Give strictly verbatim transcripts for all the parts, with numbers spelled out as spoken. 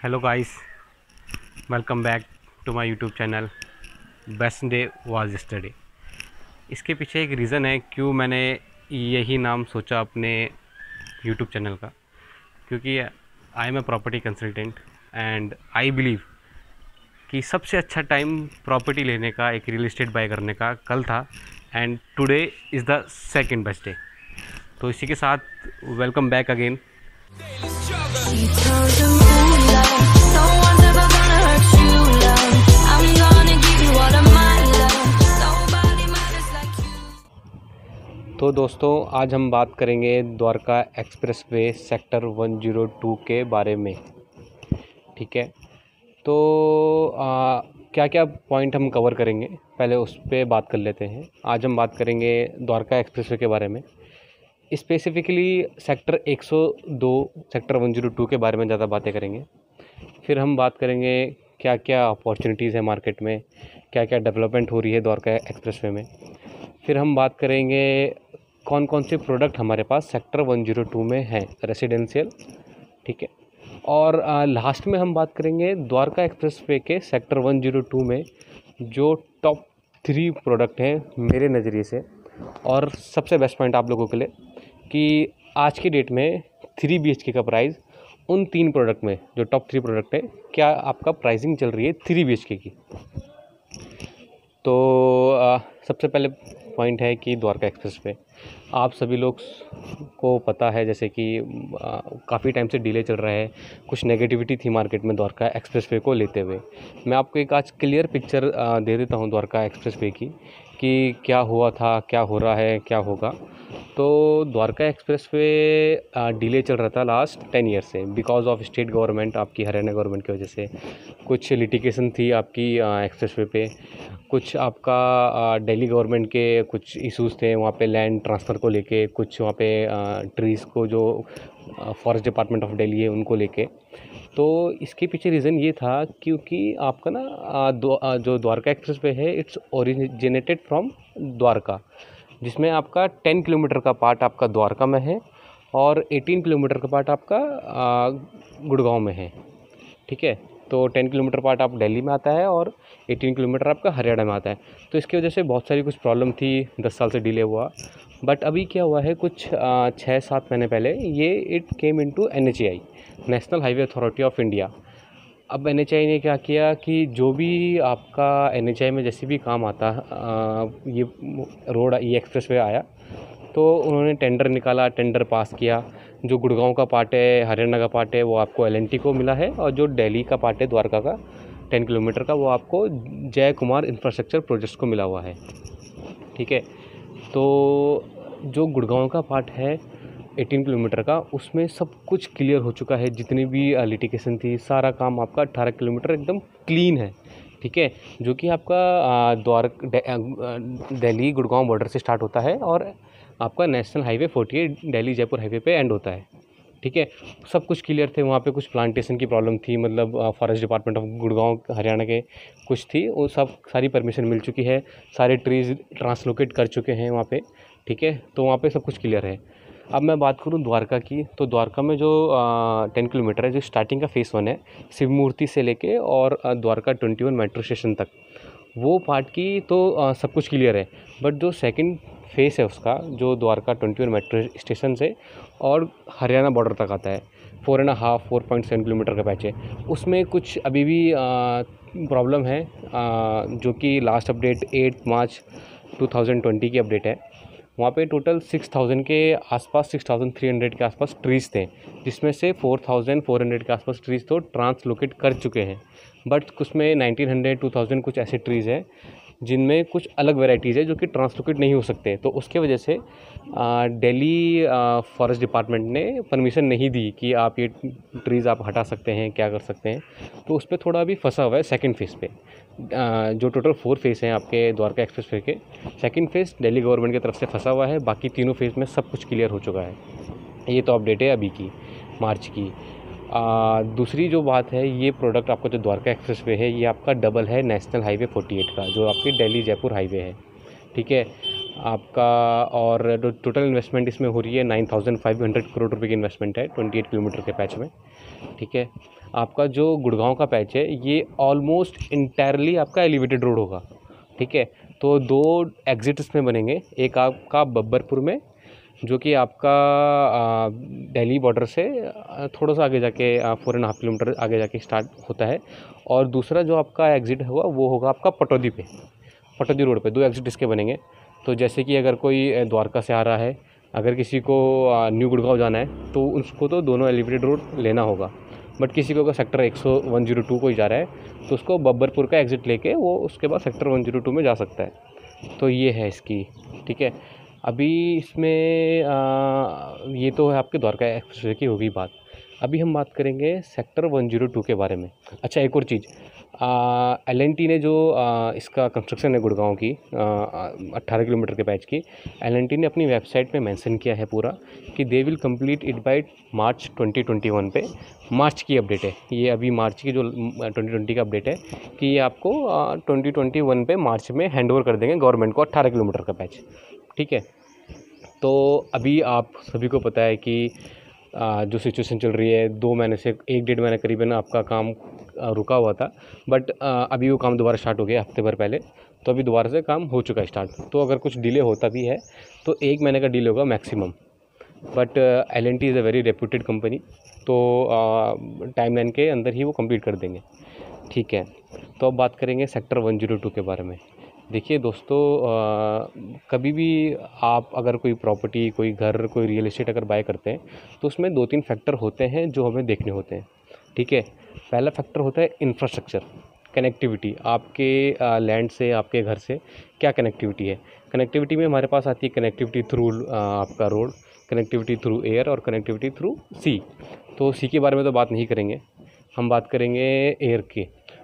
Hello guys, welcome back to my YouTube channel. Best day was yesterday. इसके पीछे एक reason है क्यों मैंने यही नाम सोचा अपने यूट्यूब चैनल का, क्योंकि I am a property consultant and I believe कि सबसे अच्छा टाइम प्रॉपर्टी लेने का, एक रियल एस्टेट बाय करने का कल था and today is the second best day. तो इसी के साथ welcome back again. She tells them, ooh, love, no one's ever gonna hurt you, love. I'm gonna give you all of my love. Nobody matters like you. तो दोस्तों, आज हम बात करेंगे Dwarka expressway sector one zero two के बारे में। ठीक है, तो आ, क्या क्या पॉइंट हम कवर करेंगे, पहले उस पर बात कर लेते हैं। आज हम बात करेंगे द्वारका एक्सप्रेसवे के बारे में, स्पेसिफिकली सेक्टर एक सौ दो सेक्टर वन ज़ीरो टू के बारे में ज़्यादा बातें करेंगे। फिर हम बात करेंगे क्या क्या अपॉर्चुनिटीज़ है मार्केट में, क्या क्या डेवलपमेंट हो रही है द्वारका एक्सप्रेसवे में। फिर हम बात करेंगे कौन कौन से प्रोडक्ट हमारे पास सेक्टर वन ज़ीरो टू में हैं रेसिडेंशियल। ठीक है, और लास्ट में हम बात करेंगे द्वारका एक्सप्रेसवे के सेक्टर वन ज़ीरो टू में जो टॉप थ्री प्रोडक्ट हैं मेरे नज़रिए से, और सबसे बेस्ट पॉइंट आप लोगों के लिए कि आज की डेट में थ्री बी एच के का प्राइस उन तीन प्रोडक्ट में जो टॉप थ्री प्रोडक्ट है, क्या आपका प्राइसिंग चल रही है थ्री बी एच के की। तो आ, सबसे पहले पॉइंट है कि द्वारका एक्सप्रेस पे आप सभी लोग को पता है, जैसे कि काफ़ी टाइम से डिले चल रहा है, कुछ नेगेटिविटी थी मार्केट में द्वारका एक्सप्रेस वे को लेते हुए। मैं आपको एक आज क्लियर पिक्चर दे देता हूं द्वारका एक्सप्रेस वे की कि क्या हुआ था, क्या हो रहा है, क्या होगा। तो द्वारका एक्सप्रेस वे डिले चल रहा था लास्ट टेन ईयर से, बिकॉज ऑफ स्टेट गवर्नमेंट, आपकी हरियाणा गवर्नमेंट की वजह से। कुछ लिटिगेशन थी आपकी एक्सप्रेस वे पे, कुछ आपका दिल्ली गवर्नमेंट के कुछ इश्यूज़ थे वहाँ पे लैंड ट्रांसफ़र को लेके, कुछ वहाँ पे ट्रीज़ को जो फॉरेस्ट डिपार्टमेंट ऑफ दिल्ली है उनको लेके। तो इसके पीछे रीज़न ये था क्योंकि आपका ना दो, जो द्वारका एक्सप्रेस वे है इट्स ओरिजिनेटेड फ्रॉम द्वारका, जिसमें आपका टेन किलोमीटर का पार्ट आपका द्वारका में है और एटीन किलोमीटर का पार्ट आपका गुड़गांव में है। ठीक है, तो टेन किलोमीटर पार्ट आप दिल्ली में आता है और एटीन किलोमीटर आपका हरियाणा में आता है। तो इसकी वजह से बहुत सारी कुछ प्रॉब्लम थी, दस साल से डिले हुआ। बट अभी क्या हुआ है, कुछ छः सात महीने पहले ये it came into N H A I, national highway authority of India. अब एन एच ए आई ने क्या किया कि जो भी आपका एन एच ए आई में जैसे भी काम आता, आ, ये रोड ये एक्सप्रेस वे आया, तो उन्होंने टेंडर निकाला, टेंडर पास किया। जो गुड़गांव का पार्ट है, हरियाणा का पार्ट है, वो आपको एल एन टी को मिला है, और जो दिल्ली का पार्ट है द्वारका का टेन किलोमीटर का, वो आपको जय कुमार इंफ्रास्ट्रक्चर प्रोजेक्ट्स को मिला हुआ है। ठीक है, तो जो गुड़गांव का पार्ट है एटीन किलोमीटर का, उसमें सब कुछ क्लियर हो चुका है, जितनी भी लिटिगेशन थी, सारा काम आपका अट्ठारह किलोमीटर एकदम क्लीन है। ठीक है, जो कि आपका द्वारका दिल्ली गुड़गांव बॉर्डर से स्टार्ट होता है और आपका national highway forty eight Delhi Jaipur highway पे एंड होता है। ठीक है, सब कुछ क्लियर थे। वहाँ पे कुछ प्लांटेशन की प्रॉब्लम थी, मतलब forest department of Gurgaon Haryana के कुछ थी, वो सब सारी परमिशन मिल चुकी है, सारे ट्रीज़ ट्रांसलोकेट कर चुके हैं वहाँ पे। ठीक है, तो वहाँ पे सब कुछ क्लियर है। अब मैं बात करूँ द्वारका की, तो द्वारका में जो टेन किलोमीटर है, जो स्टार्टिंग का फेज़ वन है शिव मूर्ति से लेके और Dwarka twenty one metro station तक, वो पार्ट की तो आ, सब कुछ क्लियर है। बट जो सेकंड फेस है उसका, जो Dwarka twenty one metro station से और हरियाणा बॉर्डर तक आता है, four and half four point seven kilometer का पैच है, उसमें कुछ अभी भी प्रॉब्लम है, आ, जो कि last update eight March two thousand twenty की अपडेट है। वहाँ पे टोटल सिक्स थाउजेंड के आसपास, सिक्स थाउजेंड थ्री हंड्रेड के आसपास ट्रीज़ थे, जिसमें से फोर थाउजेंड फोर हंड्रेड के आसपास ट्रीज़ तो ट्रांसलोकेट कर चुके हैं। बट उसमें नाइनटीन हंड्रेड टू थाउजेंड कुछ ऐसे ट्रीज़ हैं जिनमें कुछ अलग वेराइटीज़ है जो कि ट्रांसलोकेट नहीं हो सकते। तो उसके वजह से दिल्ली फॉरेस्ट डिपार्टमेंट ने परमिशन नहीं दी कि आप ये ट्रीज़ आप हटा सकते हैं, क्या कर सकते हैं। तो उस पर थोड़ा अभी फंसा हुआ है सेकंड फेज़ पे। आ, जो टोटल फोर फेज़ हैं आपके द्वारका एक्सप्रेस वे के, सेकंड फेज़ दिल्ली गवर्नमेंट की तरफ से फंसा हुआ है, बाकी तीनों फेज़ में सब कुछ क्लियर हो चुका है। ये तो अपडेट है अभी की, मार्च की। आ, दूसरी जो बात है, ये प्रोडक्ट आपका जो द्वारका एक्सप्रेस वे है, ये आपका डबल है नेशनल हाईवे फोर्टी एट का, जो आपकी दिल्ली जयपुर हाईवे है। ठीक है, आपका और जो टोटल इन्वेस्टमेंट इसमें हो रही है nine thousand five hundred crore रुपए की इन्वेस्टमेंट है ट्वेंटी एट किलोमीटर के पैच में। ठीक है, आपका जो गुड़गांव का पैच है ये ऑलमोस्ट इंटायरली आपका एलिवेटेड रोड होगा। ठीक है, तो दो एग्जिट इसमें बनेंगे, एक आपका बब्बरपुर में जो कि आपका दिल्ली बॉर्डर से थोड़ा सा आगे जाके फोर एंड हाफ किलोमीटर आगे जाके स्टार्ट होता है, और दूसरा जो आपका एग्ज़िट होगा वो होगा आपका पटौदी पे, पटौदी रोड पे। दो एग्ज़िट इसके बनेंगे। तो जैसे कि अगर कोई द्वारका से आ रहा है, अगर किसी को न्यू गुड़गांव जाना है तो उसको तो दोनों एलिवेटेड रोड लेना होगा, बट किसी को अगर सेक्टर एक सौ वन जीरो टू को ही जा रहा है तो उसको बब्बरपुर का एग्ज़िट लेके वो उसके बाद सेक्टर वन जीरो टू में जा सकता है। तो ये है इसकी। ठीक है, अभी इसमें आ, ये तो है आपके द्वारका एक्सप्रेसवे की होगी बात। अभी हम बात करेंगे सेक्टर वन जीरो टू के बारे में। अच्छा, एक और चीज़, एल एन टी ने जो आ, इसका कंस्ट्रक्शन है गुड़गांव की अट्ठारह किलोमीटर के पैच की, एल एन टी ने अपनी वेबसाइट पे मेंशन किया है पूरा कि they will complete it by March twenty twenty one पे। मार्च की अपडेट है ये, अभी मार्च की जो ट्वेंटी ट्वेंटी का अपडेट है कि ये आपको ट्वेंटी ट्वेंटी वन पे मार्च में हैंड ओवर कर देंगे गवर्नमेंट को अट्ठारह किलोमीटर का पैच। ठीक है, तो अभी आप सभी को पता है कि आ, जो सिचुएशन चल रही है, दो महीने से एक डेढ़ महीने करीबन आपका काम आ, रुका हुआ था, बट आ, अभी वो काम दोबारा स्टार्ट हो गया हफ्ते भर पहले। तो अभी दोबारा से काम हो चुका है स्टार्ट। तो अगर कुछ डिले होता भी है तो एक महीने का डिले होगा maximum, but L N T is a very reputed company, तो टाइमलाइन के अंदर ही वो कंप्लीट कर देंगे। ठीक है, तो अब बात करेंगे सेक्टर वन जीरो टू के बारे में। देखिए दोस्तों, आ, कभी भी आप अगर कोई प्रॉपर्टी, कोई घर, कोई रियल एस्टेट अगर बाय करते हैं तो उसमें दो तीन फैक्टर होते हैं जो हमें देखने होते हैं। ठीक है, पहला फैक्टर होता है इंफ्रास्ट्रक्चर, कनेक्टिविटी। आपके लैंड से, आपके घर से क्या कनेक्टिविटी है। कनेक्टिविटी में हमारे पास आती है कनेक्टिविटी थ्रू आपका रोड, कनेक्टिविटी थ्रू एयर और कनेक्टिविटी थ्रू सी। तो सी के बारे में तो बात नहीं करेंगे, हम बात करेंगे एयर की।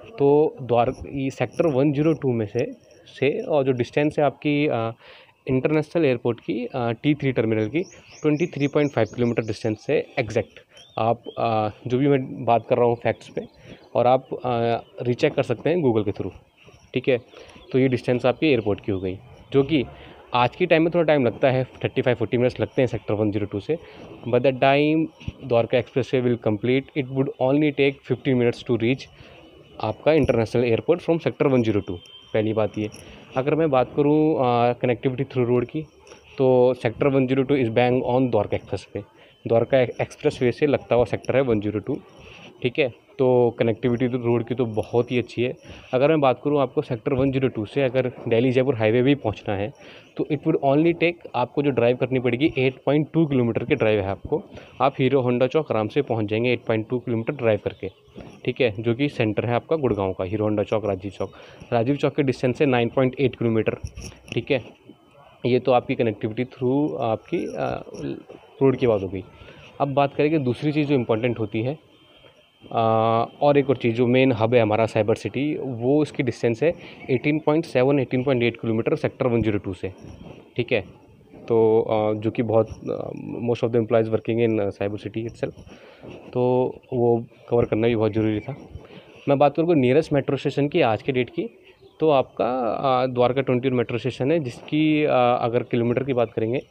तो द्वार ये सेक्टर वन जीरो टू में से से और जो डिस्टेंस है आपकी इंटरनेशनल एयरपोर्ट की टी थ्री टर्मिनल की twenty three point five kilometer distance से एग्जैक्ट। आप आ, जो भी मैं बात कर रहा हूँ फैक्ट्स पे, और आप रीचेक कर सकते हैं गूगल के थ्रू। ठीक है, तो ये डिस्टेंस आपकी एयरपोर्ट की हो गई, जो कि आज की टाइम में थोड़ा टाइम लगता है, थर्टी फाइव फोर्टी मिनट्स लगते हैं सेक्टर वन जीरो टू से, but the time Dwarka expressway will complete it would only take fifteen minutes to reach आपका international airport from sector one zero two. पहली बात ये। अगर मैं बात करूँ कनेक्टिविटी थ्रू रोड की, तो sector one zero two is bang on Dwarka expressway. Dwarka expressway से लगता हुआ सेक्टर है वन जीरो टू। ठीक है, तो कनेक्टिविटी रोड की तो बहुत ही अच्छी है। अगर मैं बात करूँ आपको सेक्टर वन जीरो टू से अगर दिल्ली जयपुर हाईवे भी पहुँचना है तो इट वुड ओनली टेक, आपको जो ड्राइव करनी पड़ेगी एट पॉइंट टू किलोमीटर की ड्राइव है आपको। आप हीरो होंडा चौक आराम से पहुँच जाएंगे eight point two kilometer drive करके। ठीक है, जो कि सेंटर है आपका गुड़गांव का, हीरो होंडा चौक, राजीव चौक। राजीव चौक के डिस्टेंस है नाइन पॉइंट एट किलोमीटर। ठीक है, ये तो आपकी कनेक्टिविटी थ्रू आपकी रोड की बात हो गई। अब बात करेंगे दूसरी चीज़ जो इम्पोर्टेंट होती है, आ, और एक और चीज़ जो मेन हब है हमारा साइबर सिटी, वो इसकी डिस्टेंस है eighteen point seven eighteen point eight kilometer sector one zero two से। ठीक है, तो आ, जो कि बहुत most of the employees working in cyber city itself, तो वो कवर करना भी बहुत ज़रूरी था। मैं बात करूँ नियरेस्ट मेट्रो स्टेशन की आज के डेट की, तो आपका आ, द्वारका ट्वेंटी मेट्रो स्टेशन है, जिसकी आ, अगर किलोमीटर की बात करेंगे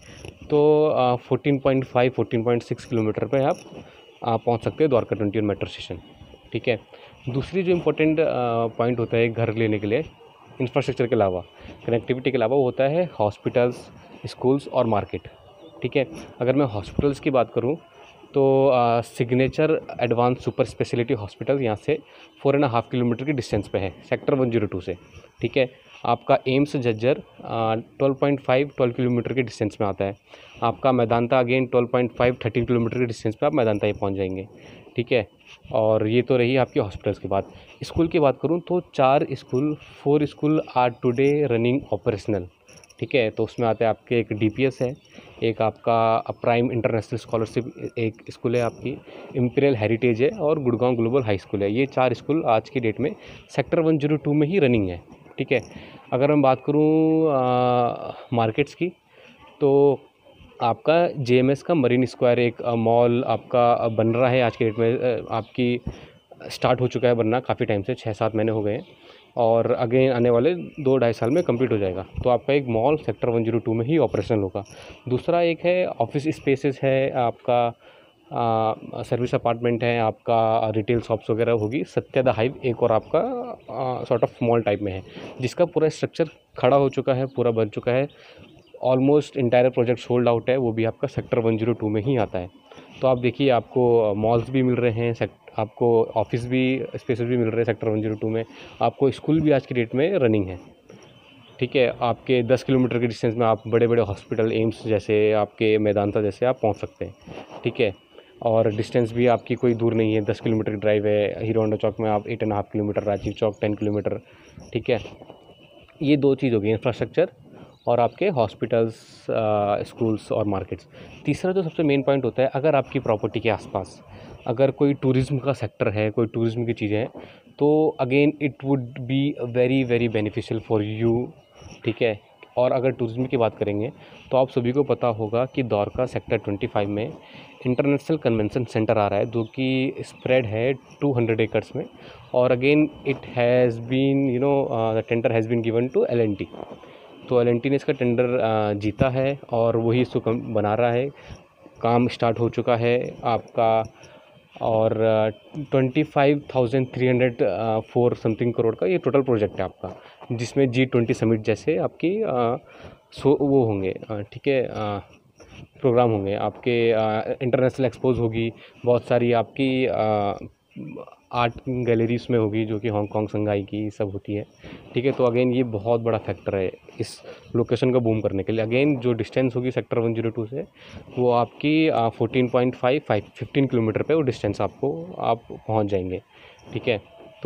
तो fourteen point five fourteen point six kilometer पे आप आप पहुंच सकते हैं द्वारका ट्वेंटी मेट्रो स्टेशन। ठीक है, दूसरी जो इम्पोर्टेंट पॉइंट होता है घर लेने के लिए इंफ्रास्ट्रक्चर के अलावा, कनेक्टिविटी के अलावा, वो होता है हॉस्पिटल्स, स्कूल्स और मार्केट। ठीक है, अगर मैं हॉस्पिटल्स की बात करूं तो signature advance super speciality hospital यहाँ से फोर एंड हाफ किलोमीटर की डिस्टेंस पे है सेक्टर वन जीरो टू से। ठीक है, आपका AIIMS Jhajjar twelve point five twelve kilometer के डिस्टेंस में आता है। आपका Medanta again twelve point five thirteen kilometer के डिस्टेंस पे आप मैदांता ही पहुंच जाएंगे। ठीक है, और ये तो रही आपकी हॉस्पिटल्स की बात। स्कूल की बात करूं तो चार school four school are today running operational. ठीक है, तो उसमें आते हैं आपके एक डी पी एस है, एक आपका प्राइम इंटरनेशनल स्कॉलरशिप एक स्कूल है, आपकी इम्पीरियल हेरिटेज है, और गुड़गांव ग्लोबल हाई स्कूल है। ये चार स्कूल आज की डेट में सेक्टर वन जीरो टू में ही रनिंग है। ठीक है, अगर मैं बात करूँ मार्केट्स की, तो आपका जे एम एस का मरीन स्क्वायर एक मॉल आपका बन रहा है आज के डेट में, आपकी स्टार्ट हो चुका है बनना काफ़ी टाइम से, छः सात महीने हो गए हैं, और अगेन आने वाले दो ढाई साल में कंप्लीट हो जाएगा। तो आपका एक mall sector one zero two में ही ऑपरेशनल होगा। दूसरा एक है ऑफिस स्पेसेस है आपका सर्विस अपार्टमेंट है, आपका रिटेल शॉप्स वगैरह होगी। सत्या द हाइव एक और आपका सॉर्ट ऑफ मॉल टाइप में है, जिसका पूरा स्ट्रक्चर खड़ा हो चुका है, पूरा बन चुका है, almost entire project sold out है। वो भी आपका सेक्टर वन ज़ीरो टू में ही आता है। तो आप देखिए, आपको मॉल्स भी मिल रहे हैं, आपको ऑफिस भी स्पेसेस भी मिल रहे हैं सेक्टर वन ज़ीरो टू में, आपको स्कूल भी आज की डेट में रनिंग है। ठीक है, आपके दस किलोमीटर के डिस्टेंस में आप बड़े बड़े हॉस्पिटल, एम्स जैसे, आपके मैदानता जैसे आप पहुंच सकते हैं। ठीक है, और डिस्टेंस भी आपकी कोई दूर नहीं है, दस किलोमीटर की ड्राइव है। हीरो होंडा चौक में आप eight and half kilometer, Rajiv Chowk ten kilometer. ठीक है, ये दो चीज़ हो गई, इंफ्रास्ट्रक्चर और आपके हॉस्पिटल्स, स्कूल्स और मार्केट्स। तीसरा जो सबसे मेन पॉइंट होता है, अगर आपकी प्रॉपर्टी के आसपास अगर कोई टूरिज़्म का सेक्टर है, कोई टूरिज़्म की चीज़ें हैं, तो again it would be very very beneficial for you. ठीक है, और अगर टूरिज़्म की बात करेंगे तो आप सभी को पता होगा कि द्वारका सेक्टर ट्वेंटी फाइव में इंटरनेशनल कन्वेंशन सेंटर आ रहा है, जो कि स्प्रेड है टू हंड्रेड एकर्स में। और again it has been you know the tender has been given to L N T. तो एल एन टी ने इसका टेंडर uh, जीता है और वही इसको कम बना रहा है। काम स्टार्ट हो चुका है आपका, और twenty five thousand three hundred four something crore का ये टोटल प्रोजेक्ट है आपका, जिसमें जी ट्वेंटी समिट जैसे आपकी आ, सो वो होंगे। ठीक है, प्रोग्राम होंगे आपके, इंटरनेशनल एक्सपोज होगी, बहुत सारी आपकी आ, आर्ट गैलरीज में होगी, जो कि हांगकांग, संघाई की सब होती है। ठीक है, तो अगेन ये बहुत बड़ा फैक्टर है इस लोकेशन का बूम करने के लिए। अगेन जो डिस्टेंस होगी सेक्टर वन ज़ीरो टू से, वो आपकी fourteen point five five fifteen kilometer पे वो डिस्टेंस आपको आप पहुंच जाएंगे। ठीक है,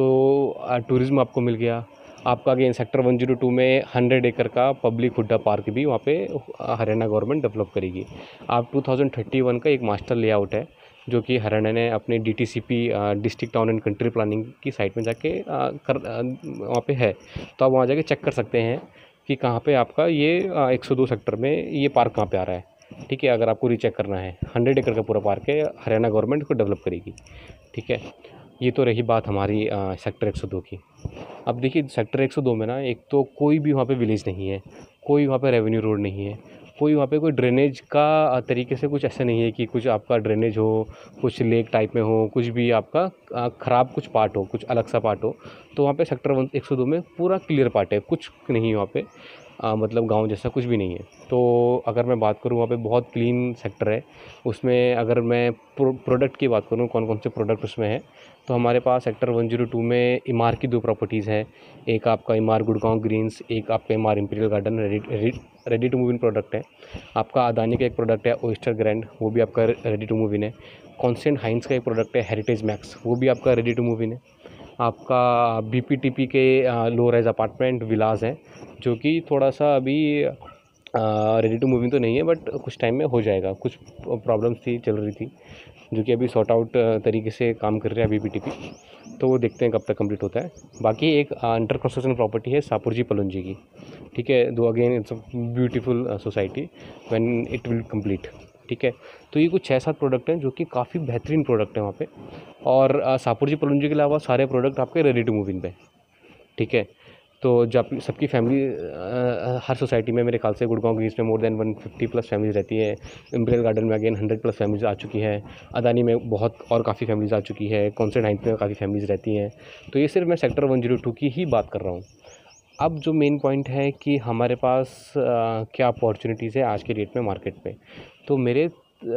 तो टूरिज़्म आपको मिल गया। आपका again sector one zero two में हंड्रेड एकड़ का पब्लिक हुड्डा पार्क भी वहाँ पे हरियाणा गवर्नमेंट डेवलप करेगी। आप टू थाउजेंड थर्टी वन का एक मास्टर लेआउट है, जो कि हरियाणा ने अपने D T C P district town and country planning की साइट में जाके आ, कर वहाँ पे है। तो आप वहाँ जाके चेक कर सकते हैं कि कहाँ पे आपका ये एक सौ दो सेक्टर में ये पार्क कहाँ पे आ रहा है। ठीक है, अगर आपको रीचेक करना है, हंड्रेड एकड़ का पूरा पार्क है, हरियाणा गवर्नमेंट को डेवलप करेगी। ठीक है, ये तो रही बात हमारी आ, सेक्टर एक सौ दो की। अब देखिए, सेक्टर एक सौ दो में ना, एक तो कोई भी वहाँ पे विलेज नहीं है, कोई वहाँ पे रेवेन्यू रोड नहीं है, कोई वहाँ पे कोई ड्रेनेज का तरीके से कुछ ऐसा नहीं है कि कुछ आपका ड्रेनेज हो, कुछ लेक टाइप में हो, कुछ भी आपका ख़राब कुछ पार्ट हो, कुछ अलग सा पार्ट हो। तो वहाँ पे सेक्टर वन एक सौ दो में पूरा क्लियर पार्ट है, कुछ नहीं है वहाँ पे, आ, मतलब गांव जैसा कुछ भी नहीं है। तो अगर मैं बात करूँ, वहाँ पे बहुत क्लीन सेक्टर है। उसमें अगर मैं प्रो, प्रोडक्ट की बात करूँ, कौन कौन से प्रोडक्ट उसमें है, तो हमारे पास सेक्टर वन ज़ीरो टू में इमार की दो प्रॉपर्टीज़ हैं। एक आपका इमार गुड़गांव ग्रीन्स, एक आपका Emaar imperial garden, ready ready to move in product है। आपका अदानी का एक प्रोडक्ट है ओइस्टर ग्रैंड, वो भी आपका रेडी टू मूव इन है। कॉन्स्टेंट हाइंस का एक प्रोडक्ट है हेरिटेज मैक्स, वो भी आपका रेडी टू मूव इन है। आपका बी पी टी पी के लो राइज अपार्टमेंट विलास हैं, जो कि थोड़ा सा अभी रेडी टू मूव इन तो नहीं है, बट कुछ टाइम में हो जाएगा। कुछ प्रॉब्लम्स थी चल रही थी, जो कि अभी सॉर्ट आउट तरीके से काम कर रहे हैं बी पी टी पी, तो वो देखते हैं कब तक कंप्लीट होता है। बाकी एक अंडर कंस्ट्रक्शन प्रॉपर्टी है सापुरजी पलुंजी की। ठीक है, दो again it's a beautiful society when it will complete. ठीक है, तो ये कुछ छः सात प्रोडक्ट हैं जो कि काफ़ी बेहतरीन प्रोडक्ट हैं वहाँ पे। और सापुरजी पलुंजी के अलावा सारे प्रोडक्ट आपके रेडी टू मूव इन पे। ठीक है, तो जब सबकी फैमिली, हर सोसाइटी में मेरे ख्याल से गुड़गांव ग्रीन्स में more than one fifty plus families रहती है। इम्पीरियल गार्डन में अगेन हंड्रेड प्लस फैमिलीज आ चुकी हैं। अदानी में बहुत और काफ़ी फैमिलीज आ चुकी है। कॉन्स्टेंट हाइंस में काफ़ी फैमिलीज रहती हैं। तो ये सिर्फ मैं सेक्टर वन ज़ीरो टू की ही बात कर रहा हूँ। अब जो मेन पॉइंट है कि हमारे पास आ, क्या अपॉर्चुनिटीज़ है आज के डेट में मार्केट में, तो मेरे आ,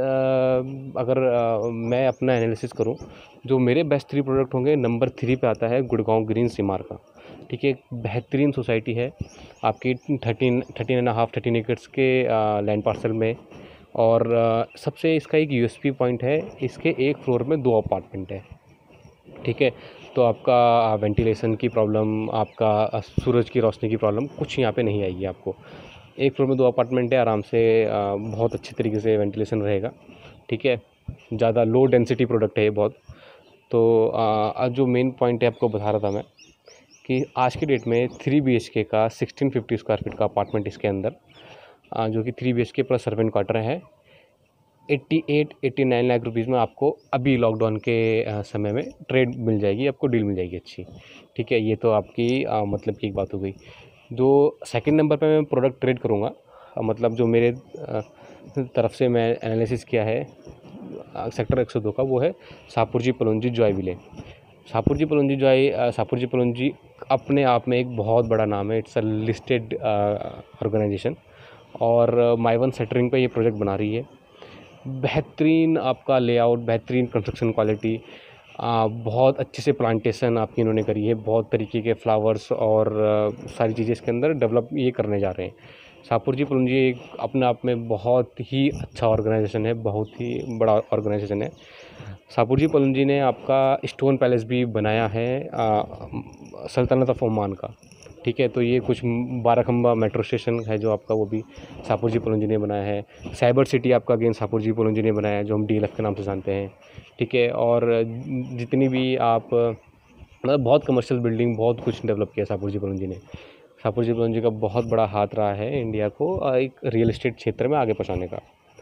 अगर आ, मैं अपना एनालिसिस करूं, जो मेरे बेस्ट थ्री प्रोडक्ट होंगे, नंबर थ्री पे आता है गुड़गांव ग्रीन्स इमार का। ठीक है, एक बेहतरीन सोसाइटी है आपकी, thirteen thirteen and half thirteen acres के लैंड पार्सल में। और आ, सबसे इसका एक यूएसपी पॉइंट है, इसके एक फ्लोर में दो अपार्टमेंट है। ठीक है, तो आपका वेंटिलेशन की प्रॉब्लम, आपका सूरज की रोशनी की प्रॉब्लम कुछ यहाँ पे नहीं आएगी आपको। एक फ्लोर में दो अपार्टमेंट है, आराम से आ, बहुत अच्छे तरीके से वेंटिलेशन रहेगा। ठीक है, ज़्यादा लो डेंसिटी प्रोडक्ट है ये बहुत। तो आ, जो मेन पॉइंट है आपको बता रहा था मैं, कि आज की डेट में थ्री बी एच के का सिक्सटीन फिफ्टी स्क्वायर फीट का अपार्टमेंट इसके अंदर, आ, जो कि three B H K plus servant quarter है, eighty eight eighty nine lakh rupees में आपको अभी लॉकडाउन के समय में ट्रेड मिल जाएगी, आपको डील मिल जाएगी अच्छी। ठीक है, ये तो आपकी आ, मतलब की एक बात हो गई। जो सेकंड नंबर पे मैं प्रोडक्ट ट्रेड करूँगा, मतलब जो मेरे आ, तरफ से मैं एनालिसिस किया है, सेक्टर एक सौ दो का, वो है Shapoorji Pallonji Joyville. Shapoorji Pallonji joy Shapoorji Pallonji अपने आप में एक बहुत बड़ा नाम है। इट्स अ लिस्टेड ऑर्गेनाइजेशन और माइवन सेटरिंग पे ये प्रोजेक्ट बना रही है। बेहतरीन आपका लेआउट, बेहतरीन कंस्ट्रक्शन क्वालिटी, बहुत अच्छे से प्लांटेशन आपकी इन्होंने करी है। बहुत तरीके के फ्लावर्स और आ, सारी चीज़ें इसके अंदर डेवलप ये करने जा रहे हैं। शाहपुरजी पलोंजी एक अपने आप में बहुत ही अच्छा ऑर्गेनाइजेशन है, बहुत ही बड़ा ऑर्गेनाइजेशन है। शाहपुरजी पलोंजी ने आपका स्टोन पैलेस भी बनाया है आ, सल्तनत ऑफ ओमान का, ठीक है। तो ये कुछ बाराखंबा मेट्रो स्टेशन है जो आपका, वो भी शाहपुरजी पलोंजी ने बनाया है। साइबर सिटी आपका अगेन शाहपुरजी पलोंजी ने बनाया है, जो हम डी एल एफ के नाम से जानते हैं, ठीक है। और जितनी भी आप मतलब बहुत कमर्शियल बिल्डिंग, बहुत कुछ डेवलप किया शाहपुरजी पलोंजी ने। शाहपुरजी पलोंजी का बहुत बड़ा हाथ रहा है इंडिया को एक रियल एस्टेट क्षेत्र में आगे पहुँचाने का।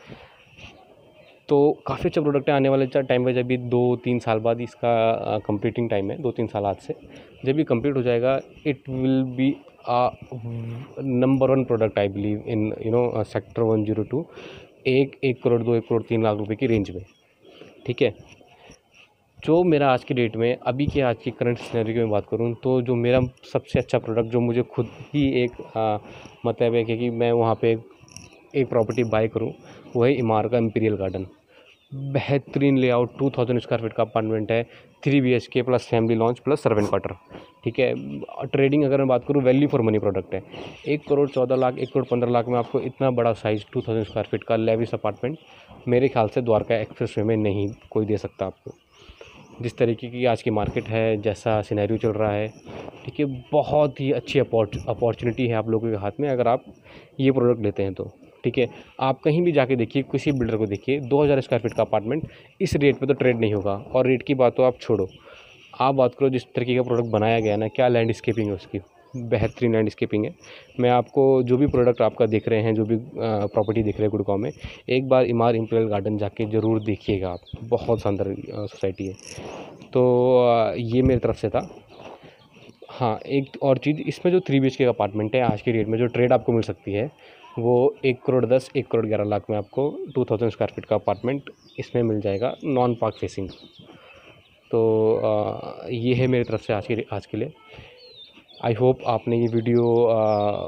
तो काफ़ी अच्छा प्रोडक्ट है। आने वाले टाइम में जब भी दो तीन साल बाद इसका कंप्लीटिंग टाइम है, दो तीन साल आज से, जब भी कंप्लीट हो जाएगा, it will be a number one product I believe in you know sector one zero two. एक एक करोड़ दो एक करोड़ तीन लाख रुपए की रेंज में, ठीक है। जो मेरा आज की डेट में, अभी के आज की करंट सिनेरियो की मैं बात करूं, तो जो मेरा सबसे अच्छा प्रोडक्ट, जो मुझे खुद ही एक आ, मतलब है कि, कि मैं वहाँ पे एक, एक प्रॉपर्टी बाय करूं, वो है इमार का इंपीरियल गार्डन। बेहतरीन layout, two thousand square feet का अपार्टमेंट है, three B H K plus family lounge plus servant quarter, ठीक है। ट्रेडिंग अगर मैं बात करूँ, वैल्यू फॉर मनी प्रोडक्ट है। एक करोड़ चौदह लाख एक करोड़ पंद्रह लाख में आपको इतना बड़ा size two thousand square feet का लेविस अपार्टमेंट मेरे ख्याल से द्वारका एक्सप्रेस वे में नहीं कोई दे सकता आपको। जिस तरीके की आज की मार्केट है, जैसा सिनेरियो चल रहा है, ठीक है, बहुत ही अच्छी अपॉर्चुनिटी है आप लोगों के हाथ में अगर आप ये प्रोडक्ट लेते हैं तो, ठीक है। आप कहीं भी जाके देखिए, किसी बिल्डर को देखिए, दो हज़ार स्क्वायर फीट का अपार्टमेंट इस रेट पे तो ट्रेड नहीं होगा। और रेट की बात तो आप छोड़ो, आप बात करो जिस तरीके का प्रोडक्ट बनाया गया ना, क्या लैंडस्केपिंग है उसकी, बेहतरीन लैंडस्केपिंग है। मैं आपको जो भी प्रोडक्ट आपका देख रहे हैं, जो भी प्रॉपर्टी देख रहे हैं गुड़गांव में, एक बार इमार इंपीरियल गार्डन जाके ज़रूर देखिएगा आप, बहुत शानदार सोसाइटी है। तो ये मेरी तरफ से था। हाँ, एक और चीज़, इसमें जो three B H K apartment है, आज की डेट में जो ट्रेड आपको मिल सकती है, वो एक करोड़ दस एक करोड़ ग्यारह लाख में आपको टू थाउजेंड स्क्वायर फीट का अपार्टमेंट इसमें मिल जाएगा, नॉन पार्क फेसिंग। तो आ, ये है मेरी तरफ से आज के आज के लिए। आई होप आपने ये वीडियो आ,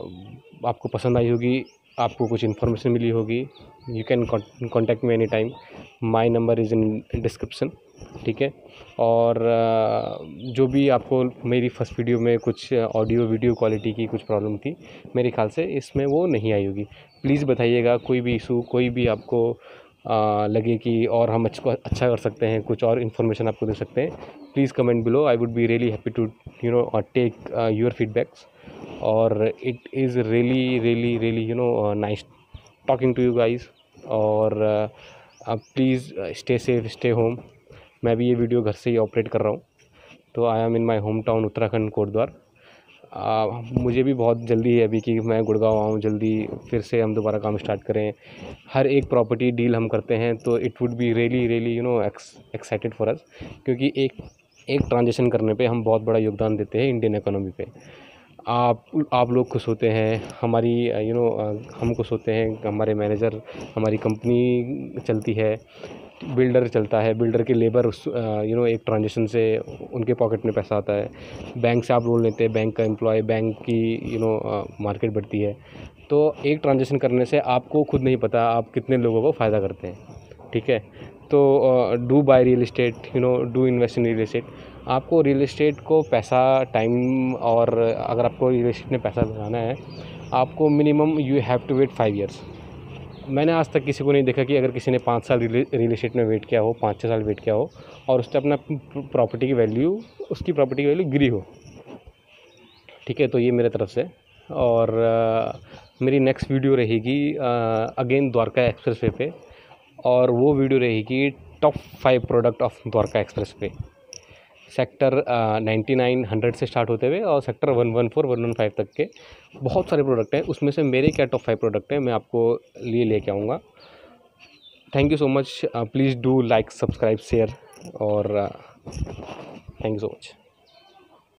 आपको पसंद आई होगी, आपको कुछ इन्फॉर्मेशन मिली होगी। You can contact me any time, my number is in description, ठीक है। और आ, जो भी आपको मेरी फर्स्ट वीडियो में कुछ ऑडियो वीडियो क्वालिटी की कुछ प्रॉब्लम थी, मेरे ख्याल से इसमें वो नहीं आई होगी। प्लीज़ बताइएगा, कोई भी इशू, कोई भी आपको आ, लगे कि और हम अच्छा अच्छा कर सकते हैं, कुछ और इन्फॉर्मेशन आपको दे सकते हैं, please comment below. I would be really happy to you know take your feedbacks. और it is really really really you know nice talking to you guys. और please stay safe, stay home. मैं भी ये video घर से ही operate कर रहा हूँ, तो I am in my home town Uttarakhand Kotdwar. मुझे भी बहुत जल्दी है अभी कि मैं गुड़गांव आऊँ, जल्दी फिर से हम दोबारा काम स्टार्ट करें। हर एक प्रॉपर्टी डील हम करते हैं, तो it would be really really you know excited for us, क्योंकि एक एक ट्रांजेक्शन करने पे हम बहुत बड़ा योगदान देते हैं इंडियन इकोनॉमी पे। आप आप लोग खुश होते हैं, हमारी यू नो हम खुश होते हैं, हमारे मैनेजर, हमारी कंपनी चलती है, बिल्डर चलता है, बिल्डर के लेबर उस यू नो एक ट्रांजेक्शन से उनके पॉकेट में पैसा आता है। बैंक से आप लोन लेते हैं, बैंक का एम्प्लॉय, बैंक की यू नो मार्केट बढ़ती है। तो एक ट्रांजेक्शन करने से आपको खुद नहीं पता आप कितने लोगों को फ़ायदा करते हैं, ठीक है। तो do buy real estate, you know do invest in real estate. आपको रियल इस्टेट को पैसा, टाइम, और अगर आपको रियल इस्टेट में पैसा लगाना है, आपको minimum you have to wait five years. मैंने आज तक किसी को नहीं देखा कि अगर किसी ने पाँच साल रियल इस्टेट में वेट किया हो, पाँच छः साल वेट किया हो, और उससे अपना प्रॉपर्टी की वैल्यू उसकी प्रॉपर्टी की वैल्यू गिरी हो, ठीक है। तो ये मेरे तरफ से। और uh, मेरी नेक्स्ट वीडियो रहेगी अगेन द्वारका एक्सप्रेस वे पे, और वो वीडियो रहेगी top five product of Dwarka express way, sector ninety nine hundred से स्टार्ट होते हुए और sector one one four one one five तक के बहुत सारे प्रोडक्ट हैं। उसमें से मेरे क्या टॉप फाइव प्रोडक्ट हैं, मैं आपको लिए लेके आऊँगा। Thank you so much. Please do like, subscribe, share, और थैंक यू सो मच।